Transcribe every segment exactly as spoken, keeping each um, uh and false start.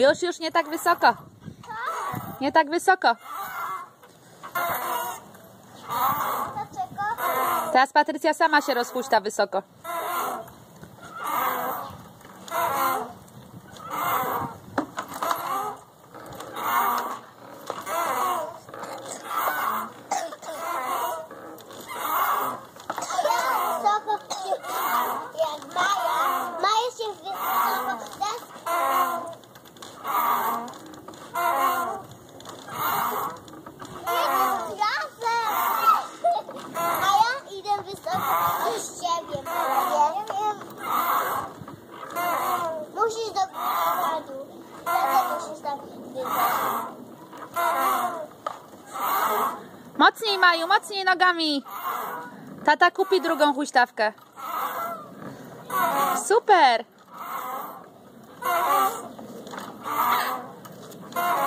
Już, już nie tak wysoko. Nie tak wysoko. Dlaczego? Teraz Patrycja sama się rozpuszcza wysoko. Wysoko się, jak Maja. Maja się wysoko. Teraz... Razem. A ja idę wysoko od ciebie. Nie wiem. Musisz do przodu. Wtedy musisz tam wyjść. Mocniej, Maju, mocniej nogami. Tata kupi drugą huśtawkę. Super.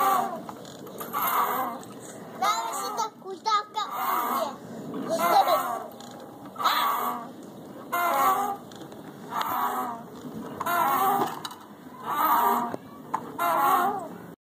Nawet się ta huśtawka umie.